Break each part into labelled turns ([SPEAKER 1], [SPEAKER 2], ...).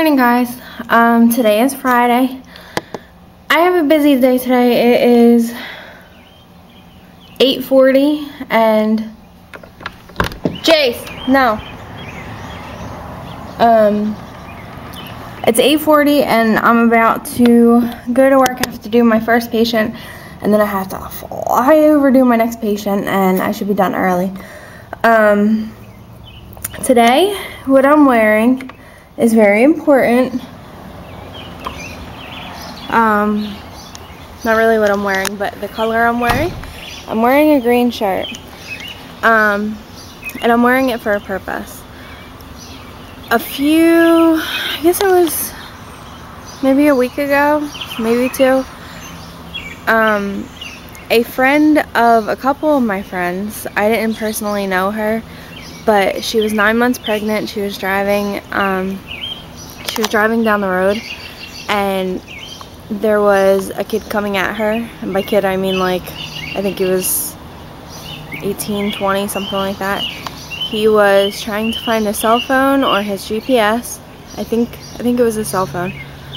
[SPEAKER 1] Morning, guys. Today is Friday. I have a busy day today. It is 8:40 and Jace, no. It's 8:40 and I'm about to go to work. I have to do my first patient and then I have to fly over do my next patient and I should be done early. Today, what I'm wearing is very important. Not really what I'm wearing, but the color I'm wearing. I'm wearing a green shirt. And I'm wearing it for a purpose. I guess it was maybe a week ago, maybe two. A friend of a couple of my friends, I didn't personally know her, but she was 9 months pregnant. She was driving down the road and there was a kid coming at her, and by kid I mean like I think he was 18, 20, something like that. He was trying to find a cell phone or his GPS. I think it was a cell phone.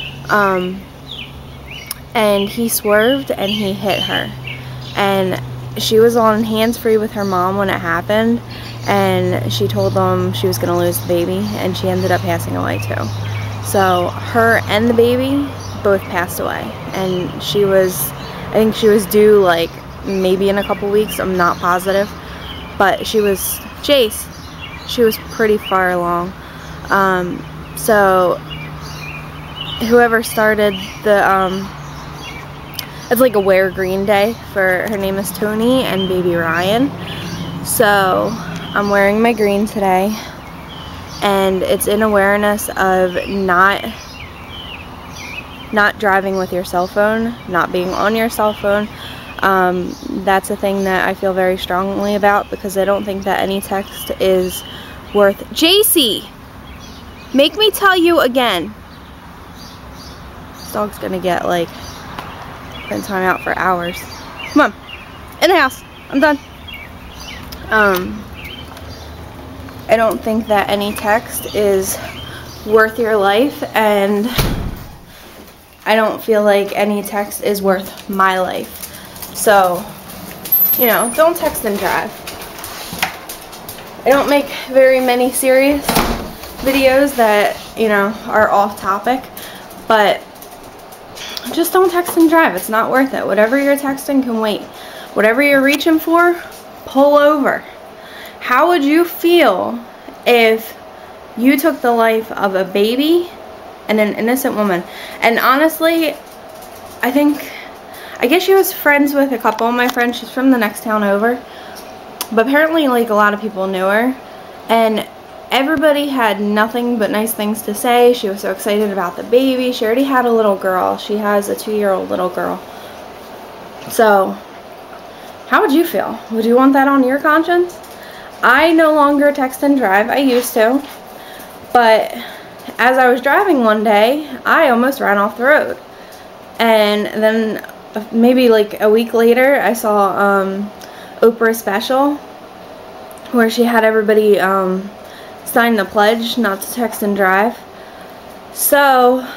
[SPEAKER 1] And he swerved and he hit her. And she was on hands-free with her mom when it happened, and she told them she was going to lose the baby, and she ended up passing away too. So her and the baby both passed away, and I think she was due like maybe in a couple weeks, I'm not positive, but she was pretty far along. So whoever started it's like a wear green day for her name is Tony and baby Ryan. So I'm wearing my green today, and it's in awareness of not driving with your cell phone, not being on your cell phone. That's a thing that I feel very strongly about, because I don't think that any text is worth. JC, make me tell you again. This dog's gonna get like been time out for hours. Come on, in the house. I'm done. I don't think that any text is worth your life, and I don't feel like any text is worth my life. So, you know, don't text and drive. I don't make very many serious videos that, you know, are off topic, but just don't text and drive. It's not worth it. Whatever you're texting can wait. Whatever you're reaching for, pull over. How would you feel if you took the life of a baby and an innocent woman? And honestly, I guess she was friends with a couple of my friends. She's from the next town over. But apparently, like, a lot of people knew her. And everybody had nothing but nice things to say. She was so excited about the baby. She already had a little girl. She has a 2-year-old little girl. So, how would you feel? Would you want that on your conscience? I no longer text and drive. I used to. But as I was driving one day, I almost ran off the road. And then maybe like a week later, I saw Oprah's special where she had everybody sign the pledge not to text and drive. So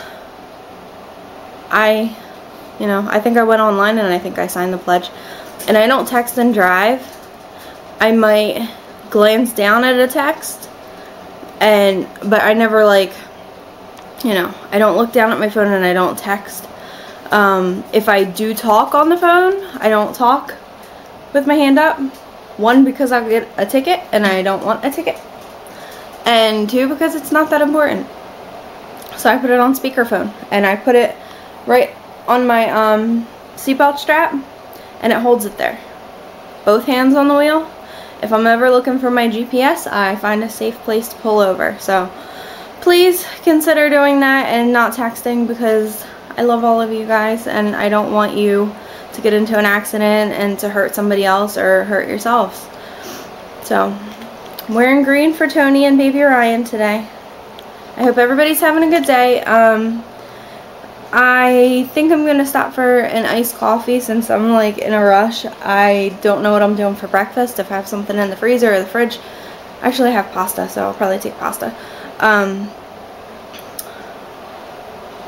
[SPEAKER 1] I think I went online and I think I signed the pledge. And I don't text and drive. I might glance down at a text, but I never, like, you know, I don't look down at my phone and I don't text. If I do talk on the phone, I don't talk with my hand up. One, because I'll get a ticket and I don't want a ticket. And two, because it's not that important. So I put it on speakerphone and I put it right on my seatbelt strap, and it holds it there. Both hands on the wheel. If I'm ever looking for my GPS, I find a safe place to pull over. So please consider doing that and not texting, because I love all of you guys and I don't want you to get into an accident and to hurt somebody else or hurt yourselves. So I'm wearing green for Tony and baby Ryan today. I hope everybody's having a good day. I think I'm gonna stop for an iced coffee since I'm like in a rush. I don't know what I'm doing for breakfast. If I have something in the freezer or the fridge, actually I have pasta, so I'll probably take pasta.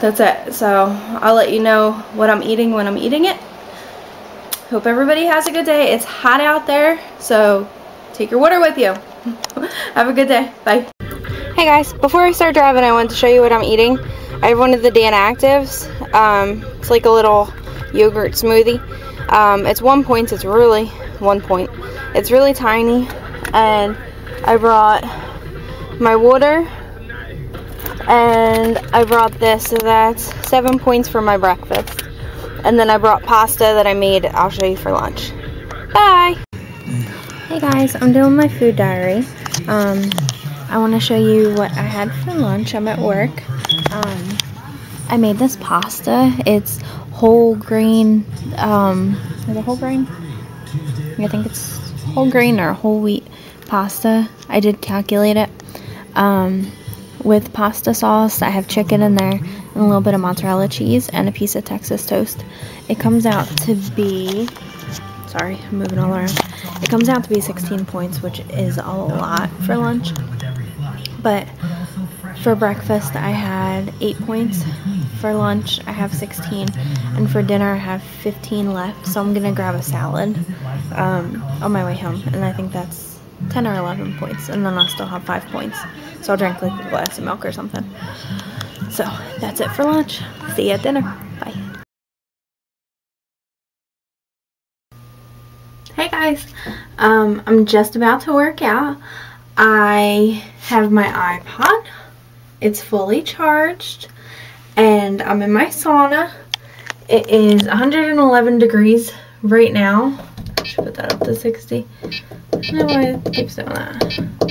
[SPEAKER 1] that's it. So I'll let you know what I'm eating when I'm eating it. Hope everybody has a good day. It's hot out there, so take your water with you. Have a good day. Bye. Hey guys, before I start driving, I wanted to show you what I'm eating. I have one of the Dan Actives. It's like a little yogurt smoothie. It's 1 point. It's really 1 point. It's really tiny. And I brought my water. And I brought this, so that's 7 points for my breakfast. And then I brought pasta that I made. I'll show you for lunch. Bye! Hey guys, I'm doing my food diary. I want to show you what I had for lunch. I'm at work. I made this pasta. It's whole grain. Is it whole grain? I think it's whole grain or whole wheat pasta. I did calculate it. With pasta sauce, I have chicken in there, and a little bit of mozzarella cheese, and a piece of Texas toast. It comes out to be, sorry, I'm moving all around. It comes out to be 16 points, which is a lot for lunch. But for breakfast, I had 8 points. For lunch, I have 16. And for dinner, I have 15 left. So I'm going to grab a salad on my way home. And I think that's 10 or 11 points. And then I'll still have 5 points. So I'll drink like a glass of milk or something. So that's it for lunch. See you at dinner. Bye. Hey guys. I'm just about to work out. I have my iPod. It's fully charged. And I'm in my sauna. It is 111 degrees right now. I should put that up to 60. I don't know why it keeps doing that.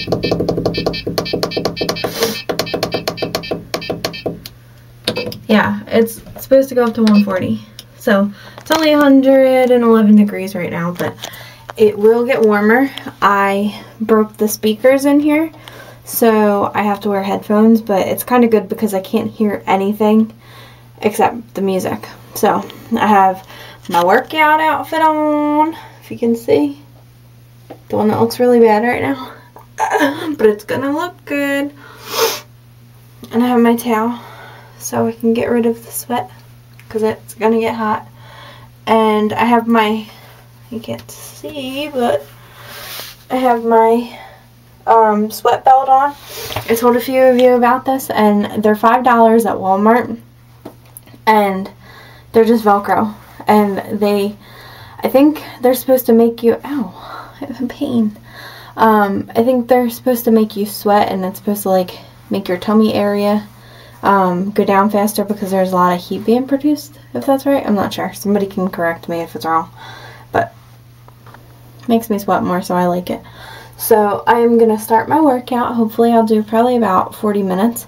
[SPEAKER 1] Yeah, it's supposed to go up to 140. So it's only 111 degrees right now, but it will get warmer. I broke the speakers in here, so I have to wear headphones, but it's kind of good because I can't hear anything except the music. So I have my workout outfit on, if you can see. The one that looks really bad right now. But it's gonna look good. And I have my towel so I can get rid of the sweat because it's gonna get hot. And I have my, you can't see, but I have my sweat belt on. I told a few of you about this, and they're $5 at Walmart. And they're just Velcro. And I think they're supposed to make you, ow, I have pain. I think they're supposed to make you sweat, and it's supposed to like make your tummy area go down faster because there's a lot of heat being produced, if that's right. I'm not sure. Somebody can correct me if it's wrong. But it makes me sweat more, so I like it. So I am going to start my workout. Hopefully I'll do probably about 40 minutes.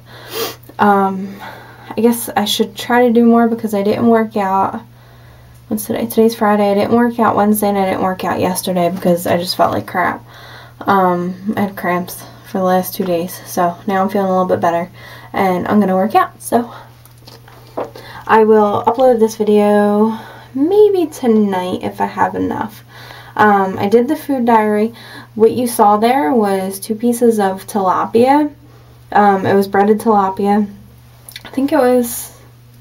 [SPEAKER 1] I guess I should try to do more because I didn't work out. What's today? Today's Friday. I didn't work out Wednesday, and I didn't work out yesterday because I just felt like crap. I had cramps for the last 2 days, so now I'm feeling a little bit better, and I'm going to work out. So I will upload this video maybe tonight if I have enough. I did the food diary. What you saw there was 2 pieces of tilapia. It was breaded tilapia. I think it was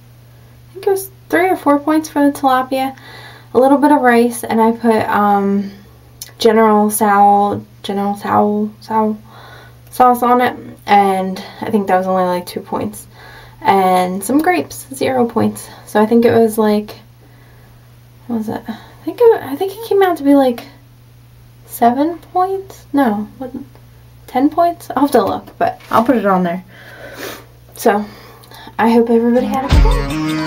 [SPEAKER 1] 3 or 4 points for the tilapia. A little bit of rice, and I put General Tso sauce on it, and I think that was only like 2 points. And some grapes, 0 points. So I think it was like, what was it? I think it came out to be like 7 points. No, 10 points. I'll have to look, but I'll put it on there. So I hope everybody had a good day.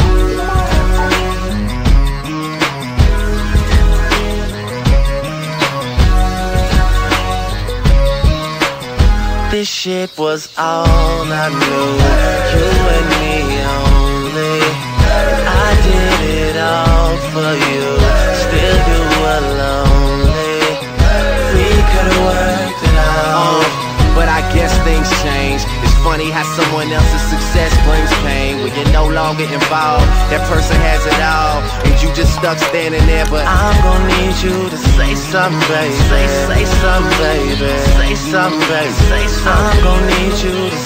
[SPEAKER 2] This shit was all I knew, you and me only. I did it all for you, still you were lonely. We could've worked it out, but I guess things change. It's funny how someone else's success brings pain. When you're no longer involved, that person has it all, and you just stuck standing there. But I'm gonna need you to say something, baby. Say something, baby. Say something, baby. Say something. I'm gonna need you to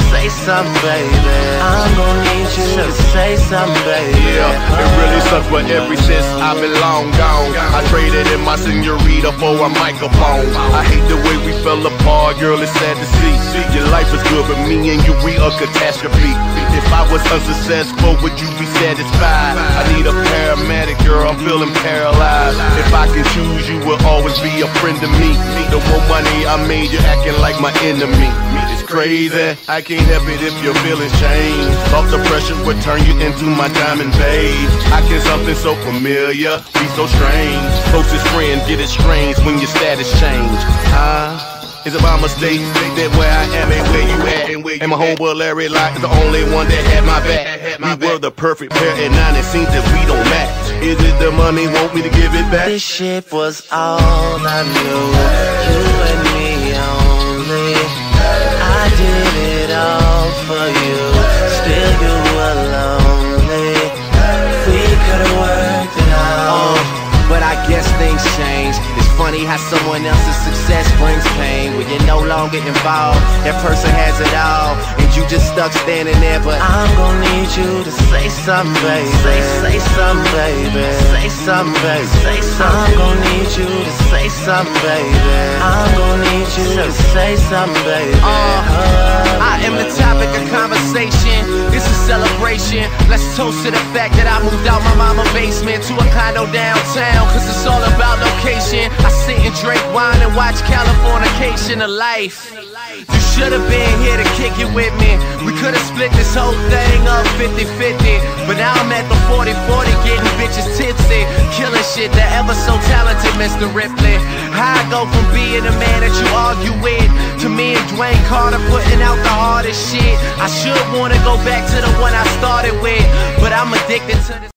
[SPEAKER 2] say something, baby. I'm gonna need you to say something, baby.
[SPEAKER 3] Yeah, it really sucks, but ever since I've been long gone, I traded in my senorita for a microphone. I hate the way we fell apart, girl, it's sad to see. Your life is good, but me and you, we a catastrophe. If I was unsuccessful, would you be satisfied? I need a paramedic, girl, I'm feeling paralyzed. If I can choose, you will always be a friend to me. The more money I made, you're acting like my enemy. It's crazy, I can't help it if your feelings change. Off the pressure would turn you into my diamond babe. I can something so familiar, be so strange. Closest friend get it strange when your status change. Is it my mistake that where I am ain't where you at? And my homeboy Larry Locke is the only one that had my back. We were the perfect pair, and now it seems that we don't match. Is it the money, want me to give it back?
[SPEAKER 2] This shit was all I knew, you and me only. I did it all for you, still you were lonely. We could've worked it out, but I guess things change. It's funny how someone else's success brings pain. When you're no longer involved, that person has it all, and you just stuck standing there. But I'm gonna need you to say something, baby. Say something, baby. Say something, baby. Say something. I'm gonna need you to say something, baby. I'm gonna need you to say something, baby. I am the topic of conversation. This is celebration. Let's toast to the fact that I moved out my mama's basement to a condo downtown, cause it's all about location. I sit and drink wine and watch Californication of life. You should've been here to kick it with me. We could've split this whole thing up 50-50. But now I'm at the 40-40 getting bitches tipsy, killing shit, the ever so talented Mr. Ripley. How I go from being the man that you argue with to me and Dwayne Carter putting out the hardest shit. I should wanna go back to the one I started with, but I'm addicted to this.